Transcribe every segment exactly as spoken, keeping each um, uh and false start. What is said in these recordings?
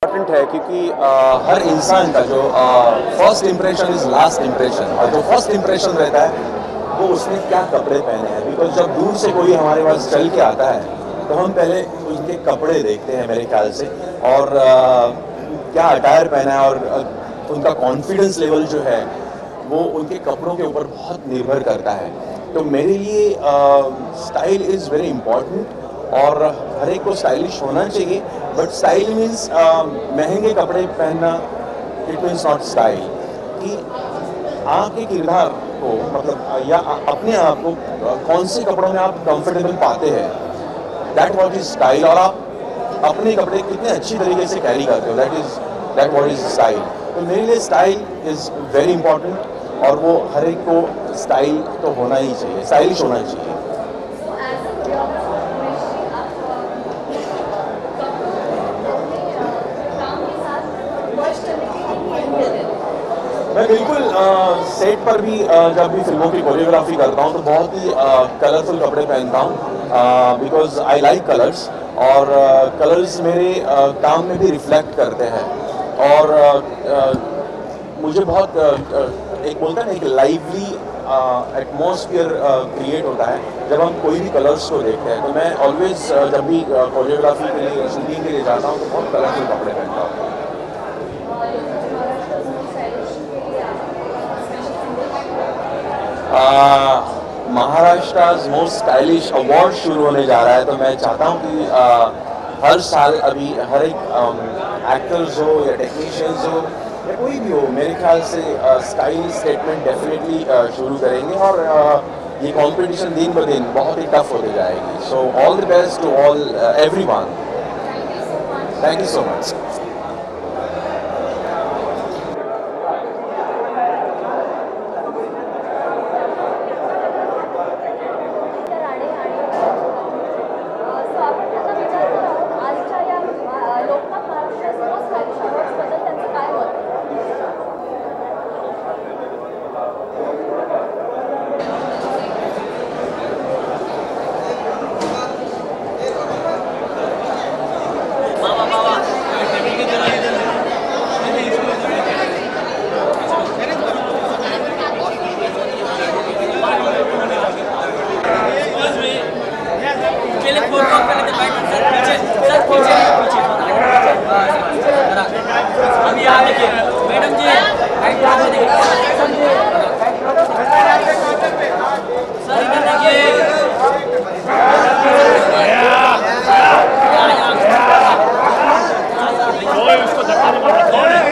Important है क्योंकि आ, हर इंसान का जो first impression is last impression, और जो फर्स्ट इम्प्रेशन रहता है वो उसने क्या कपड़े पहने हैं। बिकॉज जब दूर से कोई हमारे पास चल के आता है तो हम पहले उनके कपड़े देखते हैं मेरे ख्याल से, और आ, क्या अटायर पहना है, और आ, उनका कॉन्फिडेंस लेवल जो है वो उनके कपड़ों के ऊपर बहुत निर्भर करता है। तो मेरे लिए स्टाइल इज़ वेरी इम्पॉर्टेंट, और हर एक को स्टाइलिश होना चाहिए। बट स्टाइल मीन्स महंगे कपड़े पहनना, इट मीन्स नॉट स्टाइल। कि आपके किरदार को मतलब या अपने आप को कौन से कपड़ों में आप कंफर्टेबल पाते हैं, दैट व्हाट इज स्टाइल। और आप अपने कपड़े कितने अच्छी तरीके से कैरी करते हो, that is that what is style. तो मेरे लिए स्टाइल इज़ वेरी इंपॉर्टेंट, और वो हर एक को स्टाइल तो होना ही चाहिए, स्टाइलिश होना चाहिए। मैं बिल्कुल सेट पर भी आ, जब भी फिल्मों की कोरियोग्राफी करता हूँ तो बहुत ही कलरफुल कपड़े पहनता हूँ, बिकॉज आई लाइक कलर्स, और कलर्स मेरे आ, काम में भी रिफ्लेक्ट करते हैं। और आ, आ, मुझे बहुत आ, एक बोलता है ना, एक लाइवली एटमॉस्फेयर क्रिएट होता है जब हम कोई भी कलर्स को देखते हैं। तो मैं ऑलवेज जब भी कोरियोग्राफी के लिए, शूटिंग के लिए जाता हूँ तो बहुत कलरफुल कपड़े पहनता हूँ। महाराष्ट्र मोस्ट स्टाइलिश अवार्ड शुरू होने जा रहा है, तो मैं चाहता हूँ कि uh, हर साल अभी हर एक एक्टर्स um, हो या टेक्नीशियंस हो या कोई भी हो, मेरे ख्याल से स्टाइल स्टेटमेंट डेफिनेटली शुरू करेंगे, और uh, ये कंपटीशन दिन ब दिन बहुत ही टफ होते जाएगी। So all the best to all everyone. Thank you so much. Madam ji sir इधर देखिए। उसको धक्का नहीं मारना, कौन है?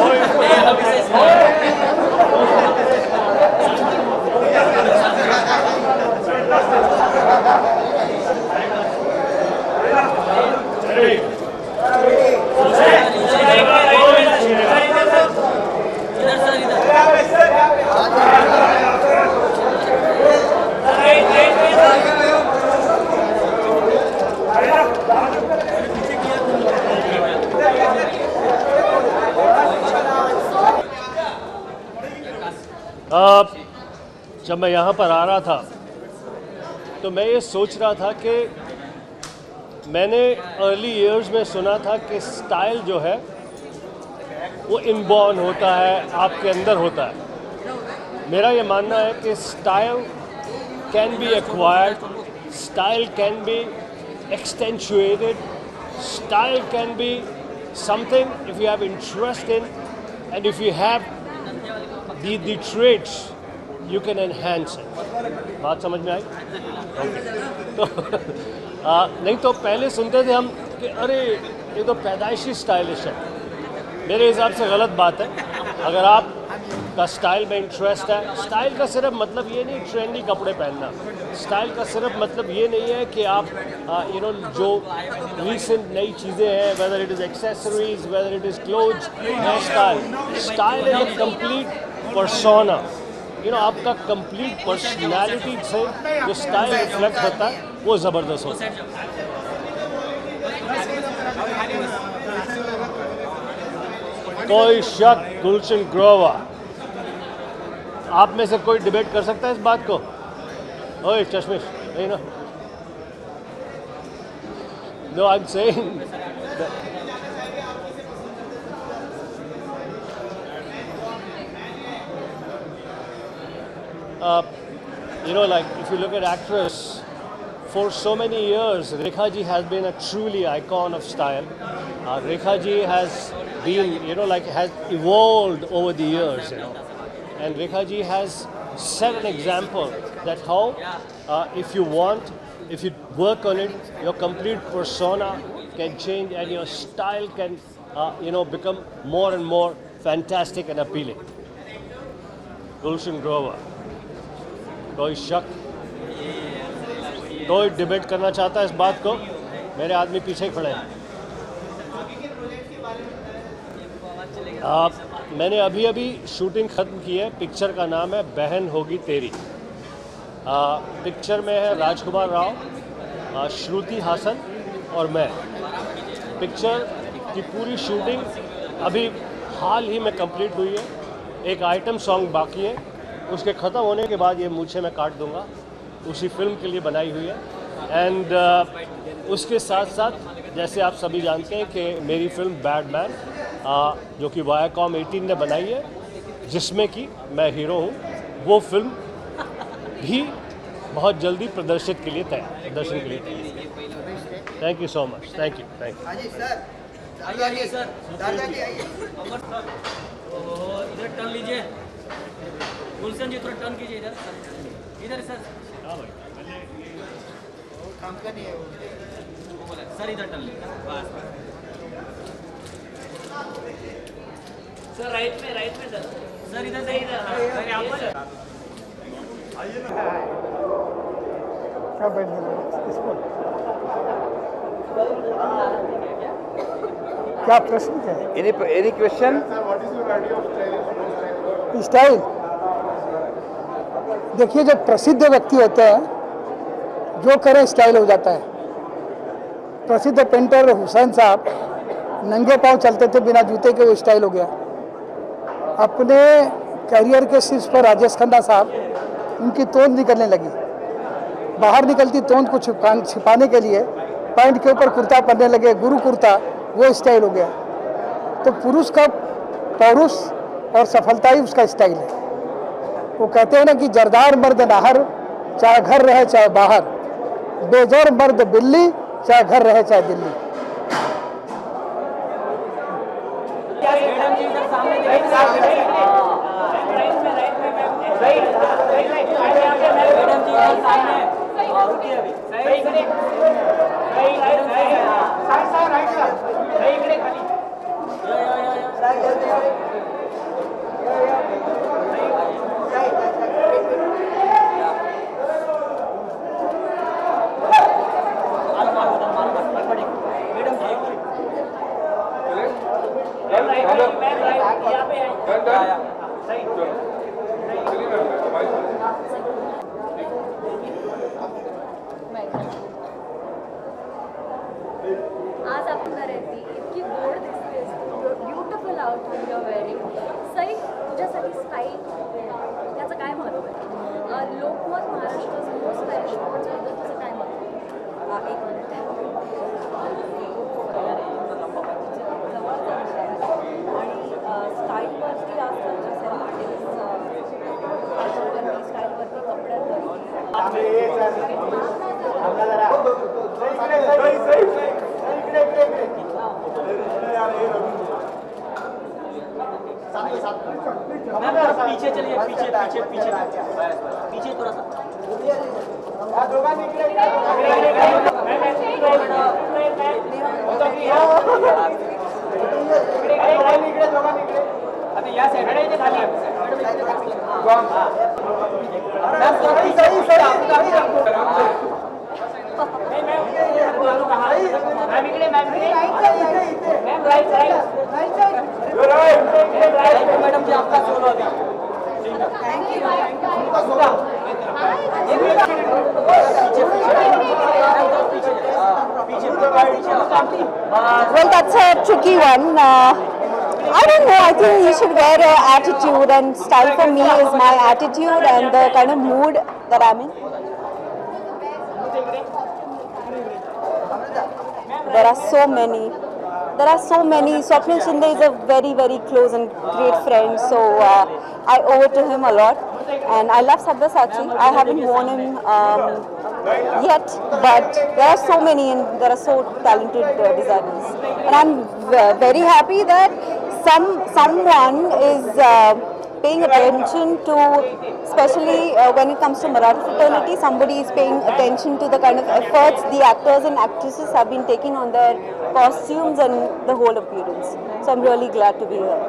अब जब मैं यहाँ पर आ रहा था तो मैं ये सोच रहा था कि मैंने अर्ली इयर्स में सुना था कि स्टाइल जो है वो इनबॉर्न होता है, आपके अंदर होता है। मेरा ये मानना है कि style can be acquired, style can be accentuated, style can be something if you have interest in, and if you have The, the traits you can enhance it. बात समझ में आई? okay. तो आ, नहीं तो पहले सुनते थे हम कि अरे ये तो पैदाइशी स्टाइलिश है। मेरे हिसाब से गलत बात है। अगर आप का स्टाइल में इंटरेस्ट है, स्टाइल का सिर्फ मतलब ये नहीं ट्रेंडी कपड़े पहनना, स्टाइल का सिर्फ मतलब ये नहीं है कि आप यू नो जो रिसेंट नई चीज़ें हैं, whether it is accessories, whether it is clothes, hair style. Style is a complete persona, you know आपका कंप्लीट पर्सनालिटी से जो स्टाइल रिफ्लेक्ट होता है वो ज़बरदस्त होता है। कोई शक गुलशन ग्रोवर, आप में से कोई डिबेट कर सकता है इस बात को? ओए चश्मिश, नहीं ना? No, I am saying uh, you know, like if you look at actress, for so many years, Rekha ji has been a truly icon of style. Uh, Rekha ji has been, you know, like has evolved over the years, you know. And Rekha ji has set an example that how, uh, if you want, if you work on it, your complete persona can change and your style can, uh, you know, become more and more fantastic and appealing. Gulshan Grover, कोई शक, कोई debate करना चाहता है इस बात को? मेरे आदमी पीछे खड़े हैं। आप, मैंने अभी अभी शूटिंग ख़त्म की है। पिक्चर का नाम है बहन होगी तेरी। आ, पिक्चर में है राजकुमार राव, आ, श्रुति हासन और मैं। पिक्चर की पूरी शूटिंग अभी हाल ही में कंप्लीट हुई है। एक आइटम सॉन्ग बाकी है, उसके ख़त्म होने के बाद ये मूछें मैं काट दूंगा। उसी फिल्म के लिए बनाई हुई है। एंड uh, उसके साथ साथ जैसे आप सभी जानते हैं कि मेरी फिल्म बैडमैन uh, जो कि वायाकॉम अठारह ने बनाई है, जिसमें कि मैं हीरो हूँ, वो फिल्म भी बहुत जल्दी प्रदर्शित के लिए तैयार प्रदर्शन के लिए तैयार। Thank you so much. Thank you thank you इधर टर्न लीजिए। गुलशन जी थोड़ा टर्न कीजिए इधर इधर सर। हाँ भाई काम का नहीं है वो सर, इधर टर्न लीजिए बस। सर राइट में राइट में सर सर इधर से इधर सर यहाँ पर आइए ना। क्या बैठ गया इसको? क्या प्रश्न है? Any any question? स्टाइल देखिए, जब प्रसिद्ध व्यक्ति होते हैं जो करें स्टाइल हो जाता है। प्रसिद्ध पेंटर हुसैन साहब नंगे पांव चलते थे बिना जूते के, वो स्टाइल हो गया। अपने करियर के शीर्ष पर राजेश खन्ना साहब, उनकी तोंद निकलने लगी। बाहर निकलती तोंद को छिपा छिपाने के लिए पैंट के ऊपर कुर्ता पहनने लगे, गुरु कुर्ता, वो स्टाइल हो गया। तो पुरुष का पौरुष और सफलता ही उसका स्टाइल है। वो कहते हैं ना कि जरदार मर्द नाहर, चाहे घर रहे चाहे बाहर, बेजोर मर्द बिल्ली, चाहे घर रहे चाहे दिल्ली। मैडम जी इधर सामने राइट में राइट में राइट मैडम जी इधर सामने और रुकिए अभी सही सही सही right side side right sir सही इकडे खाली या या या आज आपण रहती इतकी गोड दिसतेस तू, beautiful outfit you are wearing. Sai, तुझ्यासाठी स्टाईल त्याचं काय महत्त्व आहे? लोकमत महाराष्ट्राचं मोस्ट स्टायलिश बद्दल तुझं काय मत आहे? एक मिनिट आणि स्टाईलवरती आजकालच्या सेलिब्रिटीज स्टाईलवरती कपड्यांवरती पीछे चलिए, पीछे पीछे पीछे पीछे थोड़ा सा मैडम जी आपका सोलो अभी। Thank you. Well, that's a tricky one. Uh, I don't know. I think you should wear an attitude, and style for me is my attitude and the kind of mood that I'm in. There are so many. There are so many. Swapnil Shinde is a very, very close and great friend. So uh, I owe it to him a lot. And I love Sabyasachi. I haven't worn him um, yet, but there are so many and there are so talented uh, designers. And I'm v very happy that some someone is uh, paying attention to, especially uh, when it comes to Marathi fraternity, somebody is paying attention to the kind of efforts the actors and actresses have been taking on their costumes and the whole appearance. So I'm really glad to be here.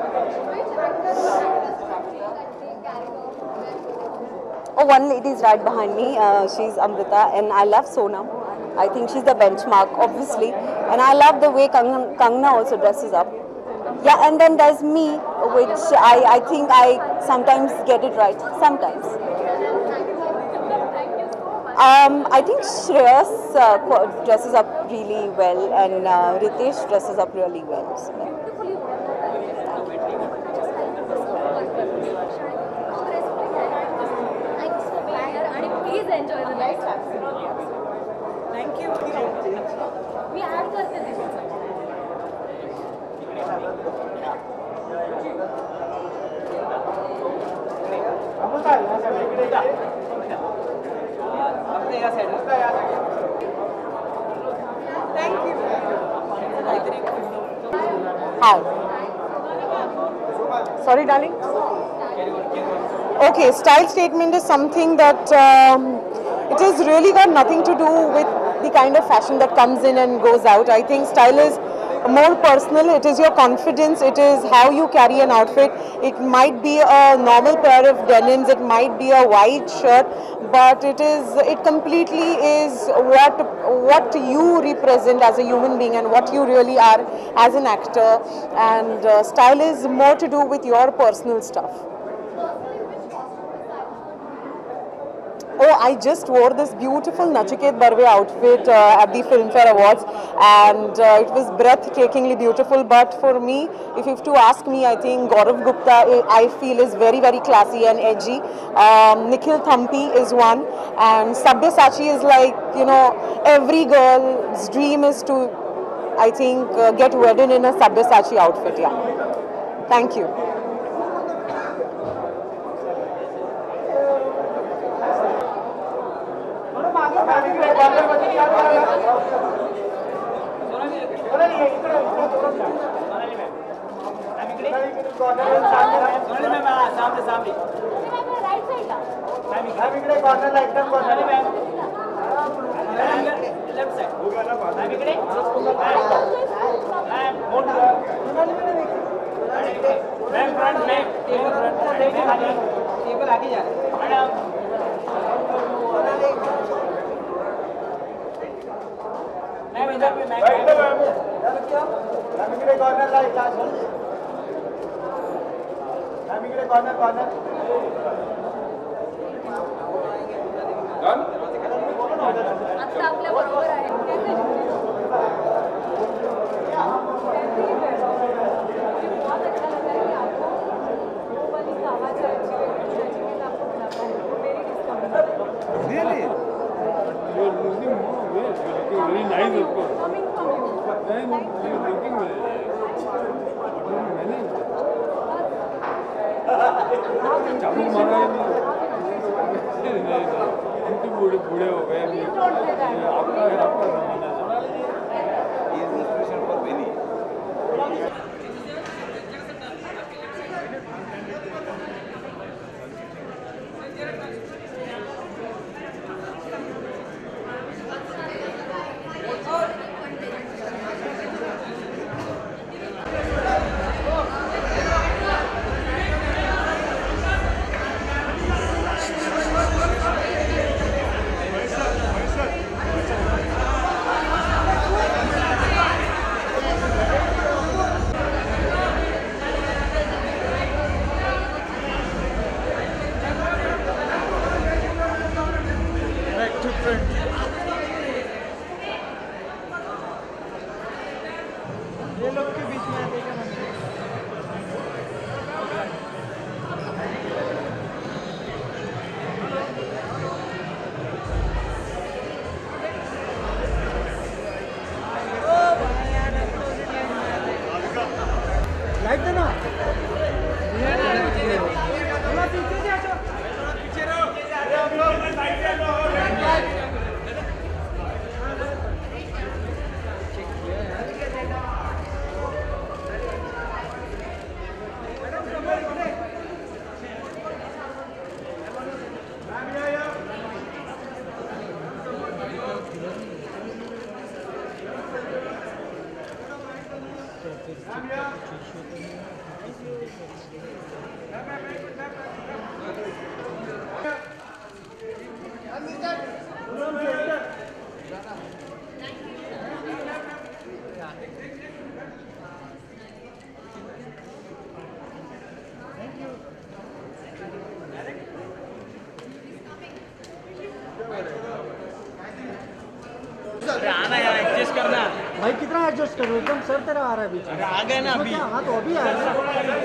Oh, one lady is right behind me. Uh, she's Amrita, and I love Sonam. I think she's the benchmark, obviously. And I love the way Kangna, Kangna also dresses up. Yeah, and then there's me, which I, I think I sometimes get it right. Sometimes. Um, I think Shreyas uh, dresses up really well, and uh, Ritesh dresses up really well. So, yeah. Please enjoy the night. Thank you. We add करते थे. Thank you. Hi. Sorry, darling. Okay, style statement is something that um, it has really got nothing to do with the kind of fashion that comes in and goes out. I think style is more personal. It is your confidence. It is how you carry an outfit. It might be a normal pair of denims. It might be a white shirt, but it is. It completely is what what you represent as a human being and what you really are as an actor. And uh, style is more to do with your personal stuff. Oh, I just wore this beautiful Nachiket Barve outfit uh, at the Filmfare Awards, and uh, it was breathtakingly beautiful. But for me, if you have to ask me, I think Gaurav Gupta, I feel, is very, very classy and edgy. Um, Nikhil Thampi is one, and Sabyasachi is like, you know, every girl's dream is to, I think, uh, get wedded in a Sabyasachi outfit. Yeah. Thank you. सामने सामने right side ला. Ma'am इकडे कॉर्नरला एकदम कॉर्नरला ma'am left side हो गया ना ma'am इकडे ma'am मोठ ma'am front में टेबल टेबल आगे टेबल आगे जा मैडम मॅम इधर पे मॅम मॅम इकडे कॉर्नरला एक I'm going to corner, corner. Done? आता आपल्या बरोबर आहे. बहुत अच्छा लगा कि आपको वो वाली आवाज अच्छी लगी कि आपको बुलाता है. मेरी discovery. Really? You are looking more well. You are looking very nice, of course. Coming from you. Then you are looking very nice. What do you manage? चाबू मारा है नहीं नहीं नहीं हम तो बूढ़े बूढ़े हो गए अभी आपका आपका जमाना है ये इंस्पिरेशन फॉर मेनी आना यार, एडजस्ट करना भाई। कितना एडजस्ट करूँ, एकदम सर तेरा आ रहा है बीच में। आ गए ना अभी। हाँ तो अभी आया ना।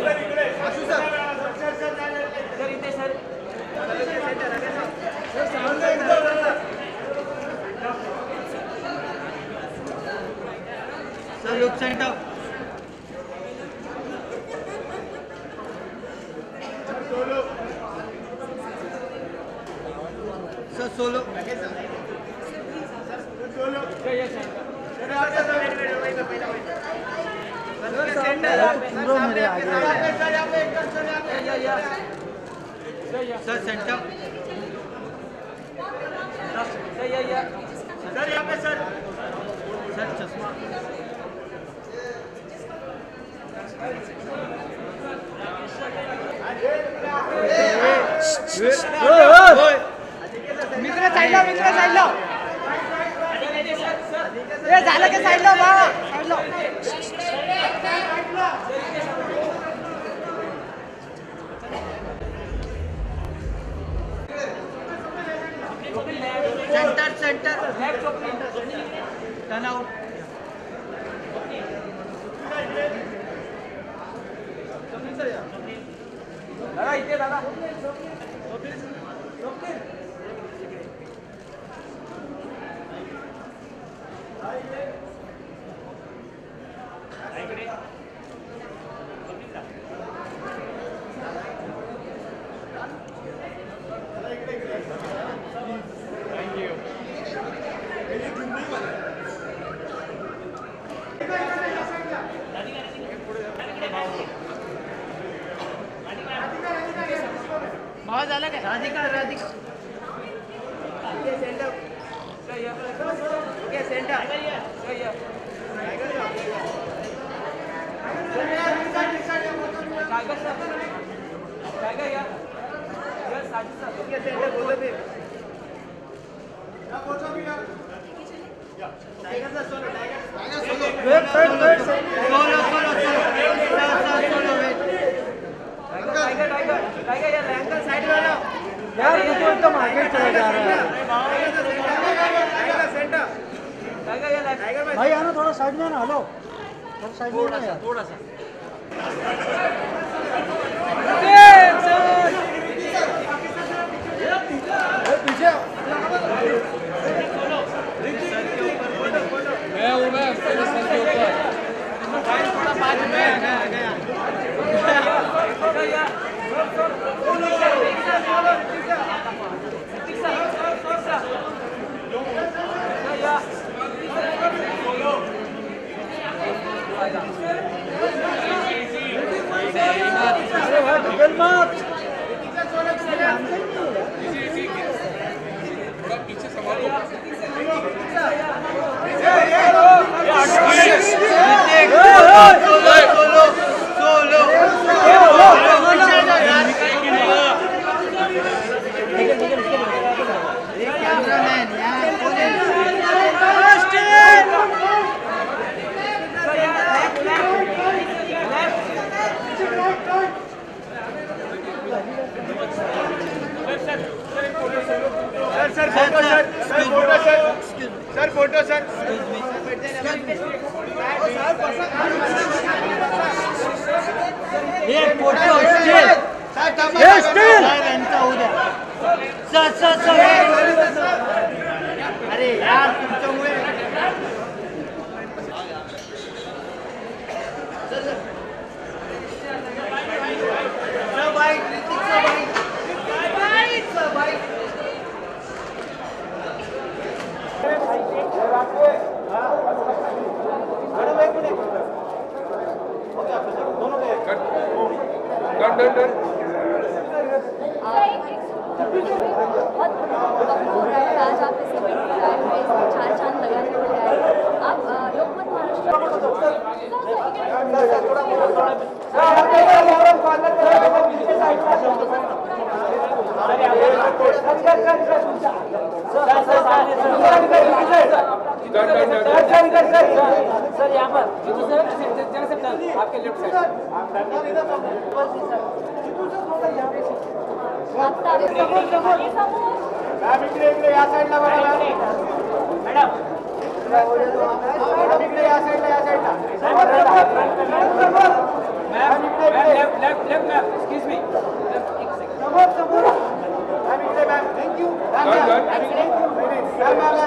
सर इतने sir sir look centre sir solo पूरा मेरे आगे सर सेंटर सर यहाँ पे सर सर चश्मा मित्र साइड लो मित्र साइड लो ये झालं की साइड लो बाबा साइड लो सेंटर सेंटर टर्न आउट दादा इथे दादा बहुत अलग है राधिका राधिका ये सेंटर ये सेंटर टाइगर सर टाइगर यार यार साजिद सर ये सेंटर बोलो भी क्या पूछो भी यार tiger sir solo tiger tiger solo wait wait wait solo solo solo solo wait tiger tiger tiger यार एंकल साइड में लो यार ये तो एकदम आगे चला जा रहा है टाइगर सेंटर टाइगर यार टाइगर भाई। आना थोड़ा साइड में ना। हेलो थोड़ा साइड में ना यार, थोड़ा सा पीछे मैं हूँ मैं सर के ऊपर थोड़ा बाद में आ गया आ गया अरे भाई ढकेल मत। थोड़ा पीछे संभालो sir photo sir sir photo sir sir photo sir एक फोटो स्टिल ये स्टिल सर सर सर अरे यार तुमच्यामुळे सर भाई ऋतिक सर भाई भाई सर भाई डन डन डन बहुत वक्त हो रहा है आज आप इस इवेंट पर आए हुए इसमें चार चांद लगाने के लिए आए आप Lokmat Maharashtra done done done sir sir sir sir यहाँ पर जीतू सर जरा से टर्न आपके लेफ्ट साइड मॅम इकडे इकडे या साईडला बघा मैडम मॅम इकडे या साईडला या साईडला ma'am left left left ma'am excuse me एक सेकंड समोर समोर मॅम इकडे मॅम थँक्यू मॅम मॅम इकडे ma'am ma'am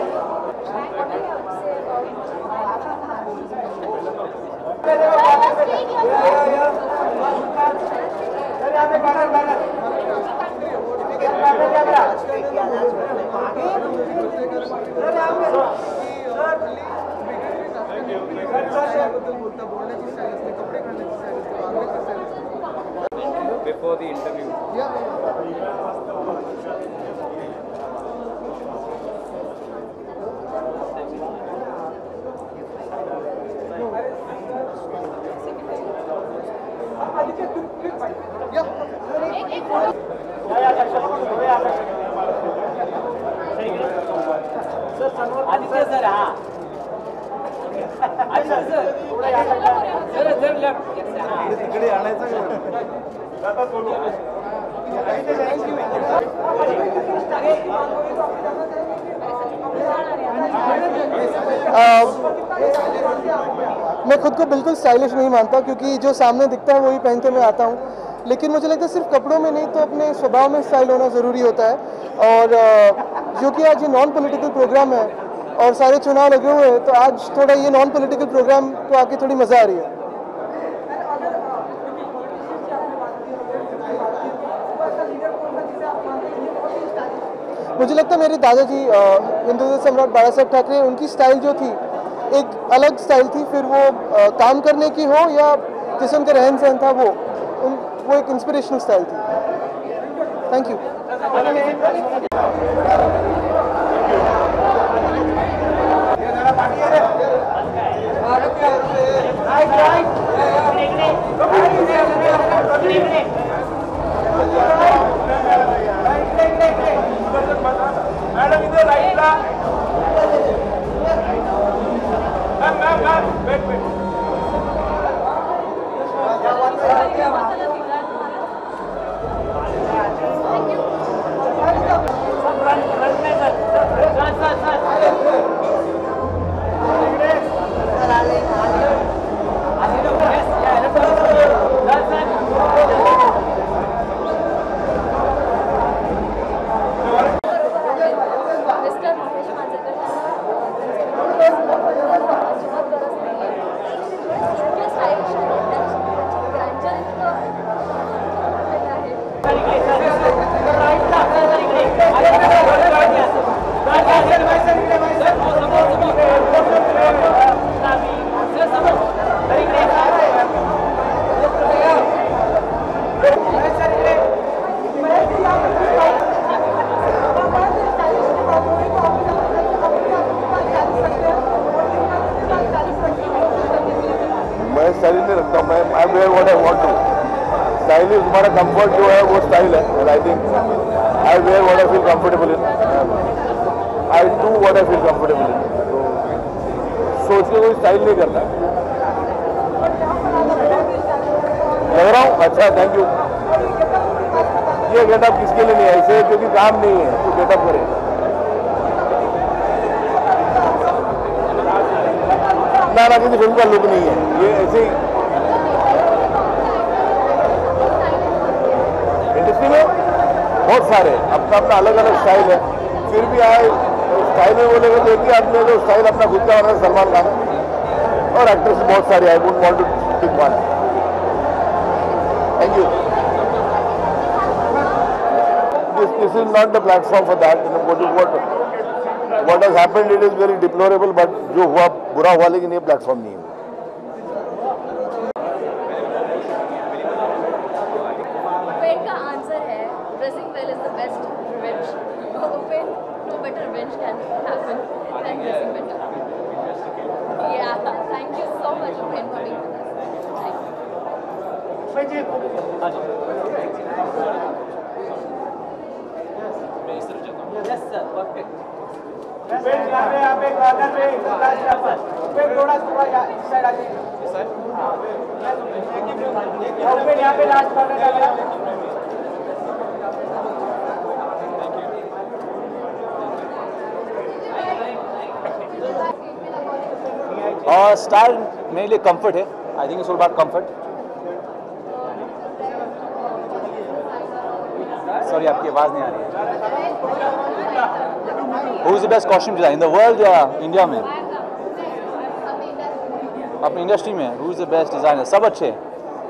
before the interview Aditya sir हाँ अच्छा सर सर सर लेफ्ट हाँ तिकडे आणायचं दादा बोलू मैं खुद को बिल्कुल स्टाइलिश नहीं मानता क्योंकि जो सामने दिखता है वही पहन के मैं आता हूँ, लेकिन मुझे लगता है सिर्फ कपड़ों में नहीं तो अपने स्वभाव में स्टाइल होना ज़रूरी होता है। और जो कि आज ये नॉन पॉलिटिकल प्रोग्राम है और सारे चुनाव लगे हुए हैं, तो आज थोड़ा ये नॉन पॉलिटिकल प्रोग्राम को आके थोड़ी मज़ा आ रही है। मुझे लगता है मेरे दादाजी हिंदुत्व सम्राट बाला साहब ठाकरे, उनकी स्टाइल जो थी एक अलग स्टाइल थी, फिर वो आ, काम करने की हो या जैसे उनका रहन सहन था वो उन, वो एक इंस्पिरेशनल स्टाइल थी। Thank you. मॅडम इथे राईटला ma'am ma'am ma'am wait wait style नहीं रखता हूँ मैं, I wear what I want to. Style is हमारा कंफर्ट जो है वो स्टाइल है, and I think I wear what I feel comfortable in, I do what I feel comfortable in. तो सोच के कोई स्टाइल नहीं करता। लग रहा हूँ अच्छा, थैंक यू। ये गेटअप किसके लिए नहीं है, इसे क्योंकि काम नहीं है तो गेटअप करे। ना ना किसी फिल्म का लुक नहीं है ये, ऐसे ही इंडस्ट्री में बहुत सारे अपना अपना अलग अलग स्टाइल है, फिर भी आए स्टाइल में बोलेगा तो एक ही आदमी है जो स्टाइल अपना खुद का बना, सलमान खान, और एक्ट्रेस बहुत सारी। I would want to pick one. Thank you. This this is not the platform for that. What what has happened it is very deplorable, but जो हुआ बुरा हुआ, लेकिन ये प्लेटफॉर्म नहीं है। उपेन का आंसर है dressing well is the best revenge. Upen, no better revenge can happen then dressing better. या thank you so much Upen for being with us. Yes sir, perfect. Wait यहाँ पे यहाँ पे कॉर्नर पे लास्ट पर वेट थोड़ा थोड़ा इस साइड आ जाइए इस साइड वेट यहाँ पे लास्ट कॉर्नर पे और स्टाइल मेरे लिए कंफर्ट है. I think it's all about comfort. Sorry आपकी आवाज़ नहीं आ रही है. Who is the best costume design in the world या इंडिया में? अपनी इंडस्ट्री में who is the best designer? सब अच्छे हैं.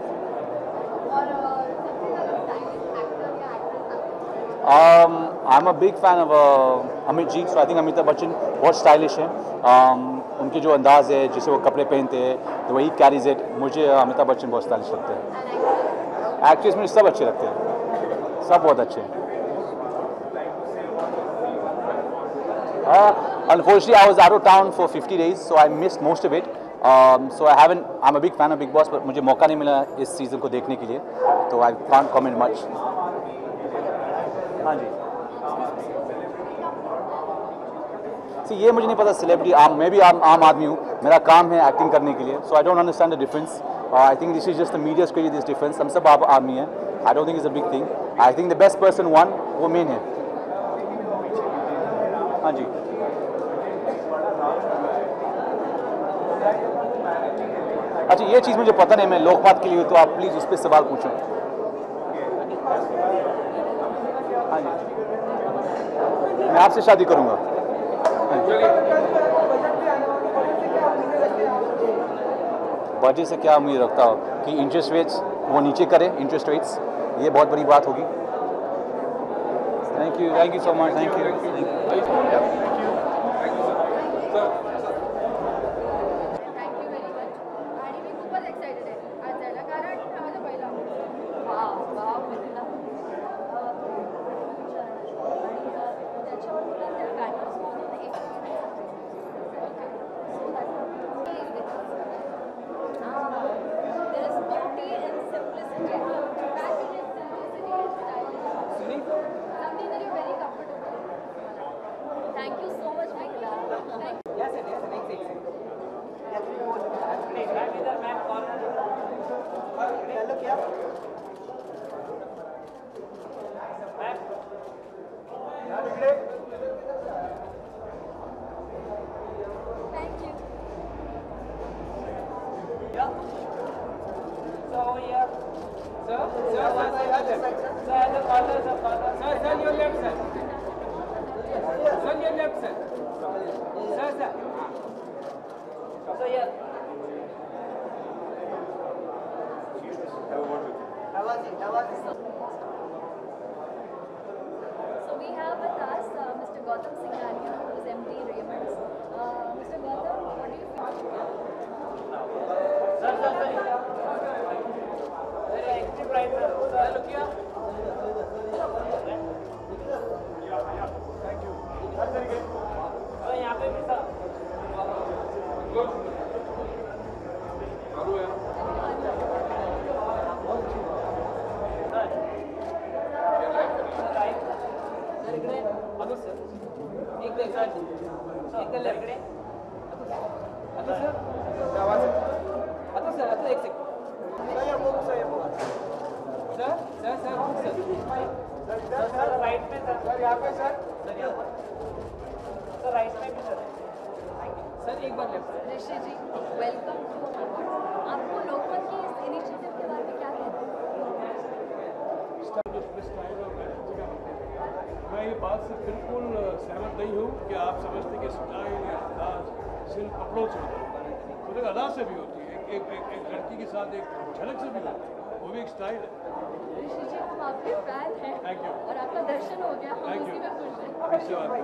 Um, I'm a big fan of uh, Amit Ji, so I think Amitabh Bachchan बहुत स्टाइलिश हैं. um, उनके जो अंदाज है जिसे वो कपड़े पहनते हैं तो वही कैरीज इट. मुझे अमिताभ बच्चन बहुत स्टाइलिश लगते हैं. एक्ट्रेस में सब अच्छे लगते हैं, सब बहुत अच्छे हैं. Unfortunately, I was out of town for fifty days, so I missed most of it. Um, so I haven't. I'm a big fan of Big Boss, but मुझे मौका नहीं मिला इस सीजन को देखने के लिए, तो I can't comment much. हाँ जी. See, ये मुझे नहीं पता सेलिब्रिटी. आम मैं भी आम आम आदमी हूँ. मेरा काम है एक्टिंग करने के लिए, so I don't understand the difference. Uh, I think this is just the media's created this difference. हम सब आप आदमी हैं. I don't think it's a big thing. I think the best person won, वो मेन है. हाँ जी. अच्छा, ये चीज़ मुझे पता नहीं. मैं लोकपात के लिए हूँ, तो आप प्लीज़ उस पर सवाल पूछो. हाँ जी. मैं आपसे शादी करूँगा. बजट से क्या उम्मीद रखता हो कि इंटरेस्ट रेट्स वो नीचे करे. इंटरेस्ट रेट्स ये बहुत बड़ी बात होगी. Thank you thank you so much. Thank you. Thank you so much, Mikla. Thank you. Yes, sir. Yes, sir. Next, next. Yes, next. Ma'am, इधर मैम कॉर्नर. हेलो क्या? मैम. यहाँ निकले. Thank you. Yeah. So here. Sir, sir, sir, sir, sir, at the corner, sir, corner. Sir, sir, your left, sir. Sir, your left, sir. Sir, sir. So here. So we have with us uh, Mister Gautam Singhania, who is M D Raymond's. Uh, Mister Gautam, what do you feel? Sir, sir, sir. Very active right, sir. Sir, look here. Thank you. Sir, यहाँ पे भी sir. एक देख sir, एक देख left रे. अतो sir, अतो सर, अतो एक सेकंड. सर ये बुक सर ये book. Sir, sir sir book sir. Sir sir right में सर. सर यहाँ पे सर. सर यहाँ पर. सर राइट में भी सर. सर एक बार left. Rishi ji, welcome to आपको लोकमत की इस इनिशिएटिव के बारे में क्या कहना है? मैं ये बात से बिल्कुल सहमत नहीं हूँ कि आप समझते कि स्टाइल या अंदाज सिर्फ कपड़ों से होता है. तो एक अदा से भी होती है. एक एक एक, एक लड़की के साथ एक झलक से भी होती है. वो भी एक स्टाइल है. ऋषि जी, हम आपके फैन हैं. Thank you. और आपका दर्शन हो गया. हम उसी में खुश हैं. इससे बात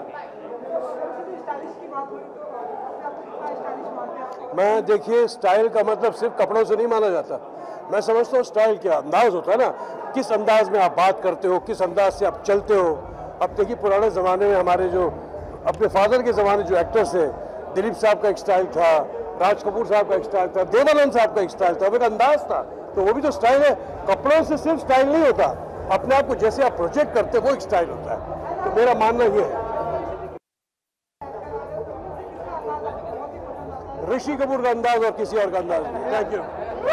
मैं देखिए, स्टाइल का मतलब सिर्फ कपड़ों से नहीं माना जाता. मैं समझता हूँ स्टाइल क्या अंदाज होता है ना. किस अंदाज में आप बात करते हो, किस अंदाज से आप चलते हो. अब देखिए, पुराने ज़माने में हमारे जो अपने फादर के ज़माने जो एक्टर्स थे, दिलीप साहब का एक स्टाइल था, राज कपूर साहब का एक स्टाइल था, देवानंद साहब का एक स्टाइल था, एक अंदाज था. तो वो भी तो स्टाइल है. कपड़ों से सिर्फ स्टाइल नहीं होता. अपने आप को जैसे आप प्रोजेक्ट करते हो वो एक स्टाइल होता है. तो मेरा मानना ये है. ऋषि कपूर का अंदाज और किसी और का अंदाज नहीं। Thank you.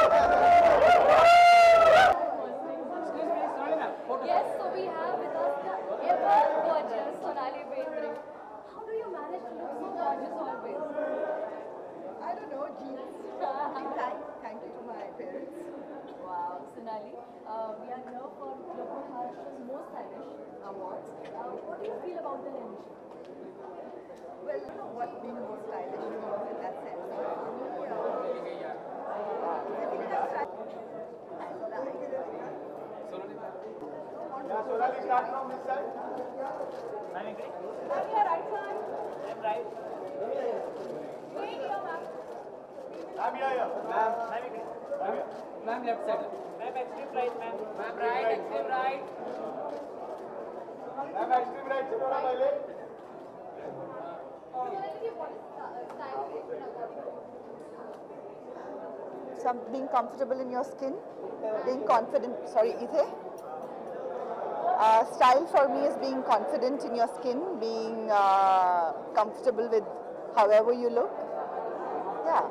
Yes, so we have with us the ever gorgeous Sonali Bendre. How do you manage to look so gorgeous always? I don't know, genes. thank, thank you to my parents. Wow, Sonali, uh, we are here for Local Maharashtra's Most Stylish Awards. Uh, what do you feel about the initiative? Well, I don't know what being more stylish means in that sense. But for me, uh, I think that's right. Yeah, Sonali, start from this side. Ma'am, agree? Ma'am, your right side. I'm right. Wait here, ma'am. Ma'am, here, here. Ma'am, ma'am, agree? Ma'am, left side. Ma'am, extreme right, ma'am. Ma'am, right, extreme right. Ma'am, extreme right से थोड़ा पहले. Sonali, what is uh, style statement according to you? Some being comfortable in your skin, being confident. Sorry, Ithe. Uh, style for me is being confident in your skin, being uh, comfortable with however you look. Yeah.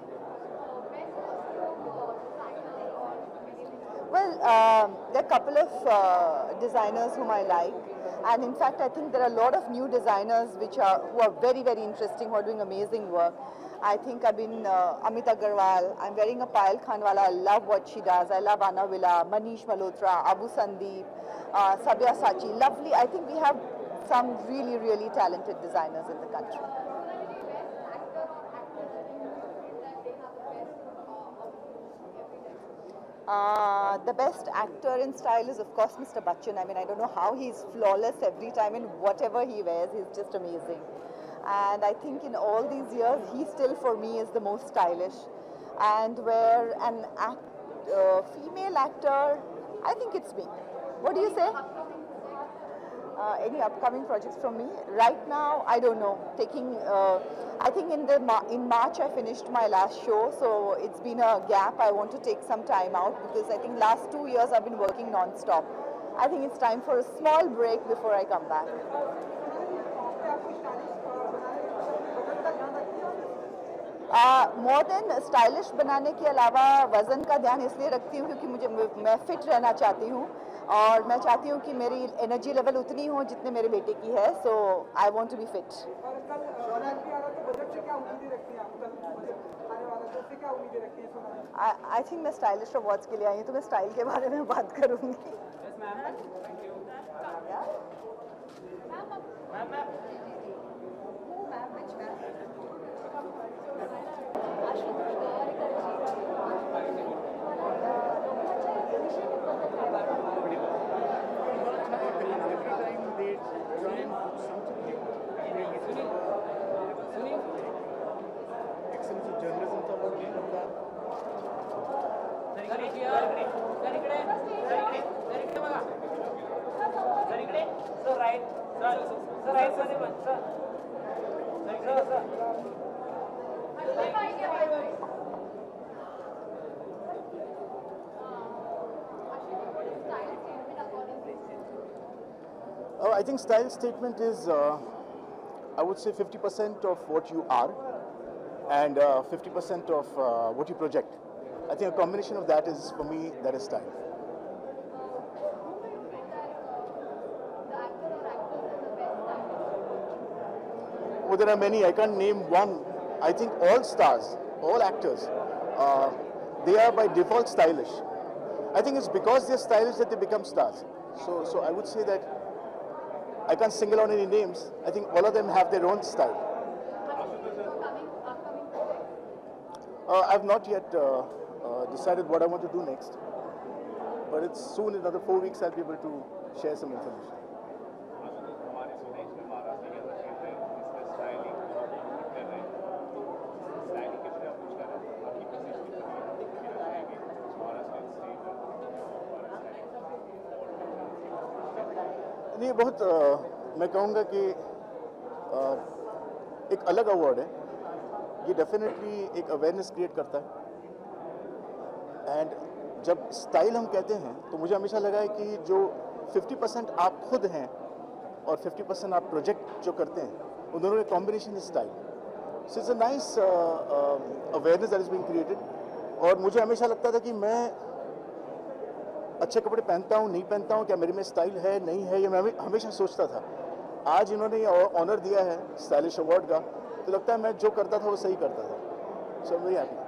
Well, um, there are a couple of uh, designers whom I like, and in fact, I think there are a lot of new designers which are who are very, very interesting, who are doing amazing work. I think I've been uh, Amit Agarwal. I'm wearing a Payal Khanwala. I love what she does. I love Anna Villa, Manish Malhotra, Abu Sandeep, uh, Sabya Sachi. Lovely. I think we have some really, really talented designers in the country. Uh, the best actor in style is, of course, Mister Bachchan. I mean, I don't know how he's flawless every time in whatever he wears. He's just amazing. And I think in all these years, he still, for me, is the most stylish. And where an act, uh, female actor, I think it's me. What do you say? Uh, any upcoming projects from me? Right now, I don't know. Taking, uh, I think in the in March I finished my last show, so it's been a gap. I want to take some time out because I think last two years I've been working non-stop. I think it's time for a small break before I come back. More than stylish बनाने के अलावा वज़न का ध्यान इसलिए रखती हूँ क्योंकि मुझे मैं फिट रहना चाहती हूँ और मैं चाहती हूँ कि मेरी एनर्जी लेवल उतनी हो जितने मेरे बेटे की है. So I want to be fit. I think मैं स्टाइलिश अवार्ड्स के लिए आई हूँ तो मैं स्टाइल के बारे में बात करूँगी. Uh, I think style statement is, uh, I would say fifty percent of what you are and uh, fifty percent of uh, what you project. I think a combination of that is, for me, that is style. Well, there are many, I can't name one. I think all stars, all actors, uh, they are by default stylish. I think it's because they're stylish that they become stars. So, so I would say that I can't single out any names. I think all of them have their own style. Uh, I've not yet uh, uh, decided what I want to do next, but it's soon, in another four weeks, I'll be able to share some information. नहीं, बहुत आ, मैं कहूँगा कि आ, एक अलग award है. ये definitely एक अवेयरनेस क्रिएट करता है. एंड जब स्टाइल हम कहते हैं तो मुझे हमेशा लगा है कि जो फिफ्टी परसेंट आप खुद हैं और फिफ्टी परसेंट आप प्रोजेक्ट जो करते हैं, उन दोनों के combination is style. So it's a nice uh, uh, awareness that is being created. और मुझे हमेशा लगता था कि मैं अच्छे कपड़े पहनता हूँ नहीं पहनता हूँ, क्या मेरे में स्टाइल है नहीं है, ये मैं हमेशा सोचता था। आज इन्होंने ये ऑनर दिया है स्टाइलिश अवार्ड का, तो लगता है मैं जो करता था वो सही करता था। So I am very happy.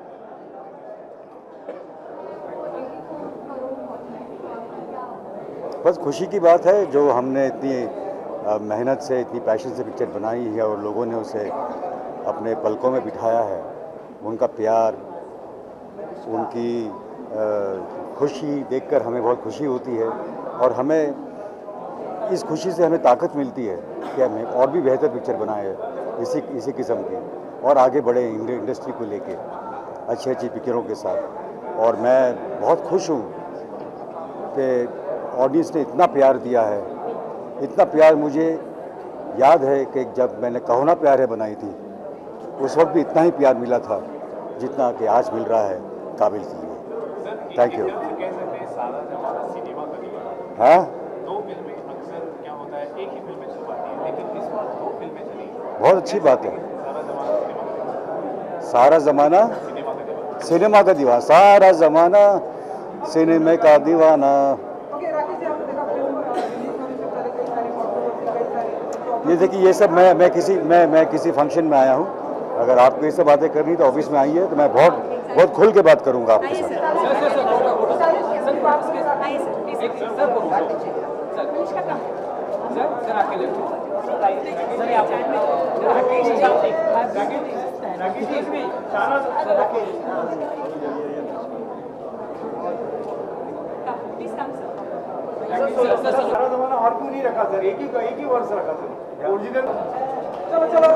बस खुशी की बात है जो हमने इतनी मेहनत से इतनी पैशन से पिक्चर बनाई है और लोगों ने उसे अपने पलकों में बिठाया है, उनका प्यार, उनकी खुशी देखकर हमें बहुत खुशी होती है और हमें इस खुशी से हमें ताकत मिलती है कि हमें और भी बेहतर पिक्चर बनाए इसी इसी किस्म की और आगे बढ़े इंडस्ट्री को लेके अच्छी अच्छी पिक्चरों के साथ। और मैं बहुत खुश हूँ कि ऑडियंस ने इतना प्यार दिया है, इतना प्यार। मुझे याद है कि जब मैंने कहो ना प्यार है बनाई थी उस वक्त भी इतना ही प्यार मिला था जितना कि आज मिल रहा है काबिल के लिए। Thank you. हाँ, बहुत अच्छी बात है। सारा ज़माना सिनेमा का दीवाना, सारा ज़माना सिनेमा का दीवाना। ये देखिए, ये सब मैं मैं किसी मैं मैं किसी फंक्शन में आया हूँ। अगर आपको ये सब बातें करनी तो ऑफिस में आइए, तो मैं बहुत बहुत खुल के बात करूँगा आपके साथ। सारा जमाना और क्यों नहीं रखा सर? एक ही एक ही वर्ष रखा सर, ओरिजिनल। चलो चलो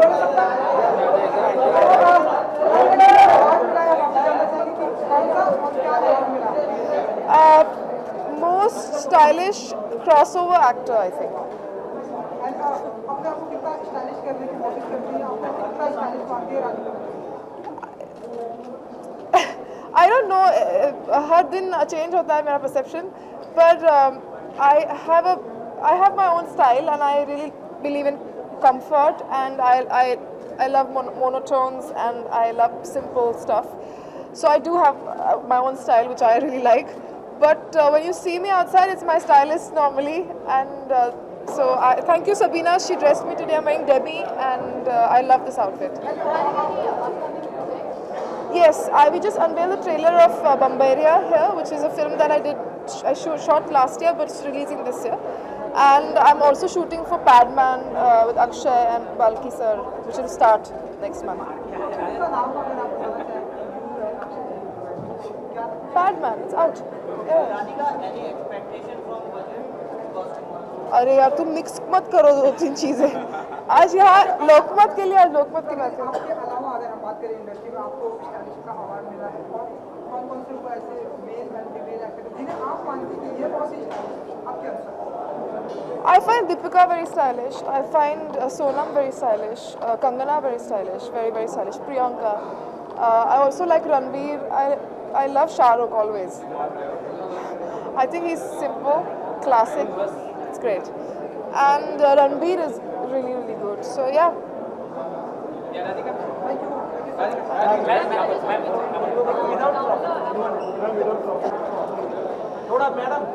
Uh, most stylish crossover actor, I think. I don't know. हर दिन change होता है मेरा perception, but um, I have a I have my own style, and I really believe in comfort, and I I I love mon monotones, and I love simple stuff. So I do have uh, my own style, which I really like. But uh, when you see me outside, it's my stylist normally, and uh, so I, thank you, Sabina. She dressed me today. I'm wearing Debbie, and uh, I love this outfit. Yes, I we just unveiled the trailer of uh, Bambaria here, which is a film that I did I sh shot last year, but it's releasing this year. And I'm also shooting for Padman uh, with Akshay and Balki sir, which will start next month. Padman, it's out. Yeah. अरे यार, तुम mix मत करो दो तीन चीजें। आज यहाँ लोकमत के लिए आज लोकमत की बात करें। I find Deepika very stylish. I find uh, Sonam very stylish. Uh, Kangana very stylish. Very very stylish. Priyanka. Uh, I also like Ranveer. I I love Shah Rukh always. I think he's simple, classic. It's great. And uh, Ranveer is really really good. So yeah. थोड़ा madam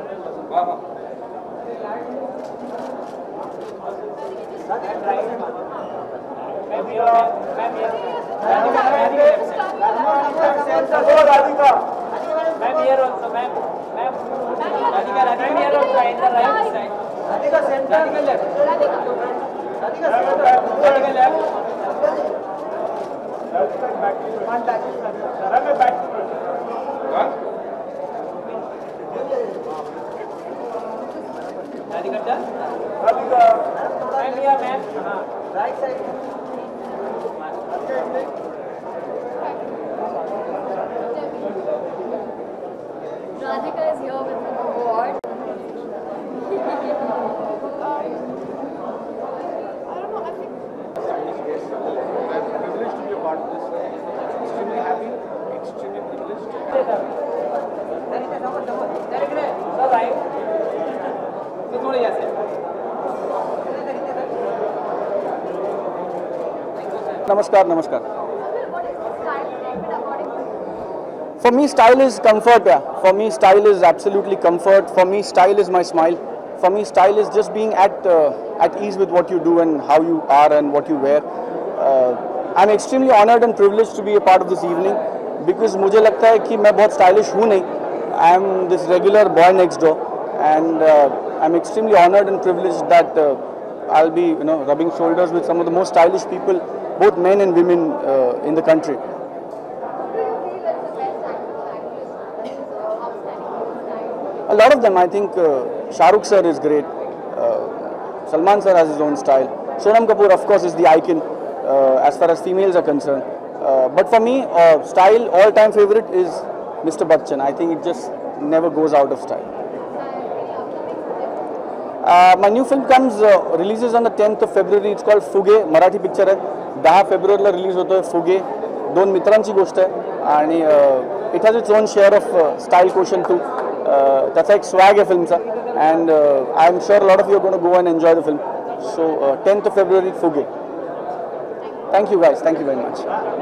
Radhika ma'am here also ma'am ma'am Radhika Radhika here also in the right side Radhika centre Radhika left Radhika Radhika Radhika left Radhika back one back Radhika back Radhika done Radhika ma'am here ma'am हां right side Radhika is here with an award. I don't know, I think... I'm privileged to be a part of this. Extremely happy, extremely privileged. Sir, right. So, थोड़े यहाँ से. नमस्कार नमस्कार For me, style is comfort. Yeah. For me, style is absolutely comfort. For me, style is my smile. For me, style is just being at uh, at ease with what you do and how you are and what you wear. Uh, I'm extremely honored and privileged to be a part of this evening because मुझे लगता है कि मैं बहुत stylish हूँ नहीं. I'm this regular boy next door, and uh, I'm extremely honored and privileged that uh, I'll be, you know, rubbing shoulders with some of the most stylish people, both men and women uh, in the country. A lot of them, I think. Uh, Shah Rukh sir is great. Uh, Salman sir has his own style. Sonam Kapoor, of course, is the icon uh, as far as females are concerned. Uh, but for me, uh, style, all-time favorite is Mister Bachchan. I think it just never goes out of style. Uh, my new film comes, uh, releases on the tenth of February. It's called Fuge. Marathi picture है. दहा फेब्रुवारीला release होतो आहे Fuge. दोन मित्रांची गोष्ट आहे आणि it has its own share of uh, style quotient too. Uh, that's like swag of film, and uh, I'm sure a lot of you are going to go and enjoy the film. So uh, tenth of February, Fuge. Thank you guys. Thank you very much.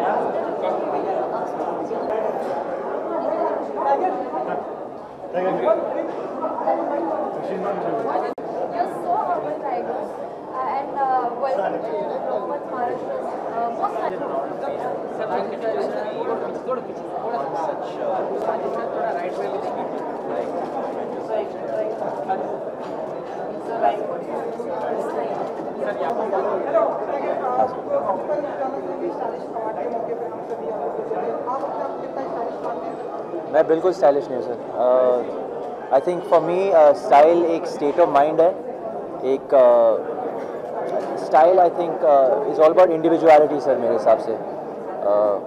You're so urban, Tiger, uh, and uh, welcome to Lockwood Maharashtra's uh, मैं बिल्कुल stylish नहीं हूँ sir. I think for me style एक state of mind है. एक style I think is all about individuality sir मेरे हिसाब से. uh,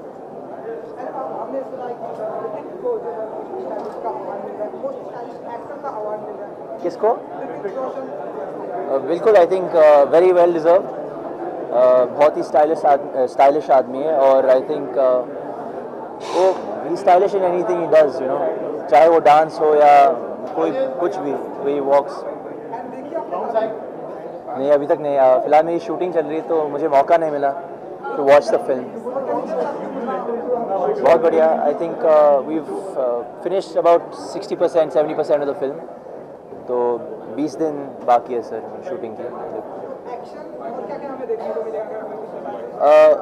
किसको? uh, बिल्कुल I think very well deserve. बहुत ही स्टाइलिश स्टाइलिश आदमी है और आई थिंक वो ही स्टाइलिश इन एनीथिंग ही डज, यू नो, चाहे वो डांस हो या कोई कुछ भी, वे वॉक्स. नहीं अभी तक नहीं. uh, फिलहाल मेरी शूटिंग चल रही है तो मुझे मौका नहीं मिला टू वॉच द फिल्म. बहुत बढ़िया. I think we finished about sixty percent seventy percent of the film. तो बीस दिन बाकी है सर शूटिंग की. uh,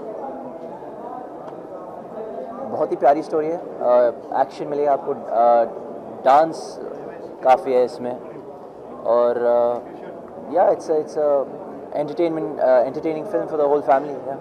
बहुत ही प्यारी स्टोरी है. एक्शन uh, मिलेगा आपको. डांस uh, काफ़ी है इसमें और या it's it's entertainment entertaining film for the whole family. या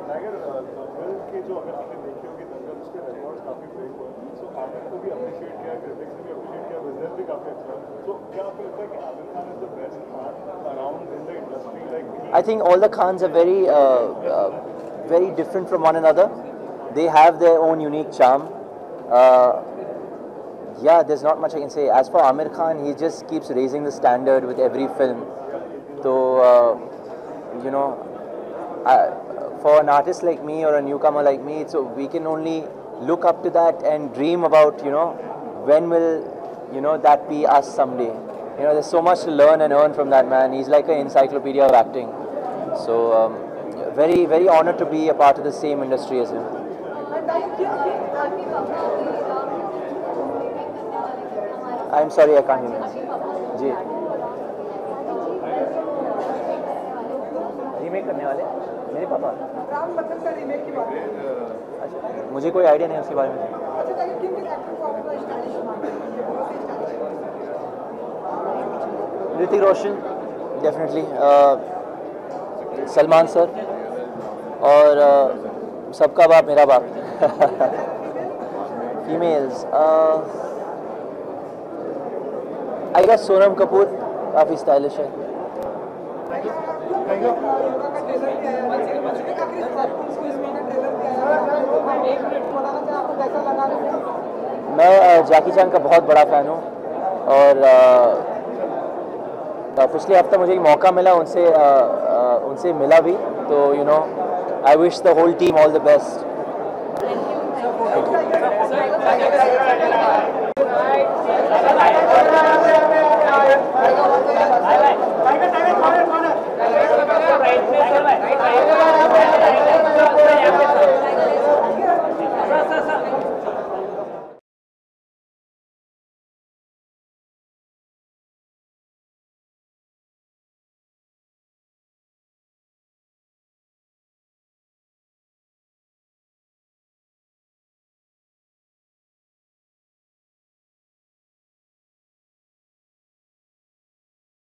I think all the Khans are very, uh, uh, very different from one another. They have their own unique charm. Uh, yeah, there's not much I can say. As for Aamir Khan, he just keeps raising the standard with every film. So, uh, you know, I, for an artist like me or a newcomer like me, so we can only look up to that and dream about, you know, when will, you know, that be us someday. You know, there's so much to learn and earn from that man. He's like an encyclopedia of acting. So, um, very, very honored to be a part of the same industry as him. I'm sorry, I can't hear you. जी. Remake करने वाले मेरे पापा. राम बच्चन का remake की बात है. अच्छा, मुझे कोई आइडिया नहीं उसके बारे में. अच्छा, ताकि किन किन एक्टर को आपका स्टाइलिश मानते हैं? ऋतिक रोशन डेफिनेटली, सलमान सर और uh, सबका बाप मेरा बाप. Females I guess Sonam Kapoor काफ़ी स्टाइलिश है. मैं जैकी चैन का बहुत बड़ा फ़ैन हूँ और uh, पिछले हफ्ते मुझे एक मौका मिला उनसे uh, uh, उनसे मिला भी. तो you know I wish the whole team all the best. Right, right, right, right.